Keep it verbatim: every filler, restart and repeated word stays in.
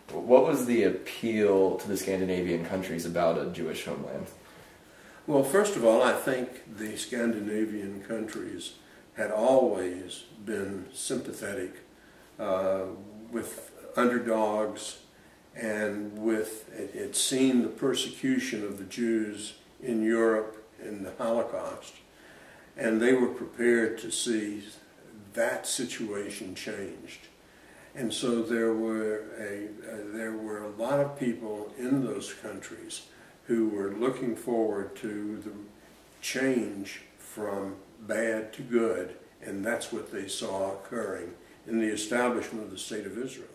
What was the appeal to the Scandinavian countries about a Jewish homeland? Well, first of all, I think the Scandinavian countries had always been sympathetic uh, with underdogs, and with it, it seen the persecution of the Jews in Europe in the Holocaust, and they were prepared to see that situation changed. And so there were a uh, there were a lot of people in those countries who were looking forward to the change from bad to good, and that's what they saw occurring in the establishment of the State of Israel.